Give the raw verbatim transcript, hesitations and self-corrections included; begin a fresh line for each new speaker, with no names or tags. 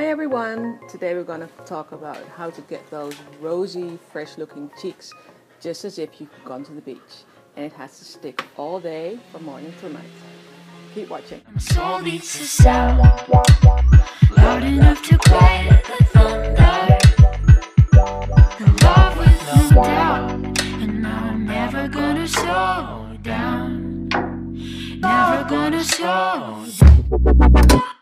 Hi everyone, today we're going to talk about how to get those rosy, fresh looking cheeks just as if you've gone to the beach, and it has to stick all day from morning till night. Keep watching.
My soul beats a sound loud enough to quiet the thunder. In love with no doubt, and now I'm never gonna slow down. Never gonna slow down.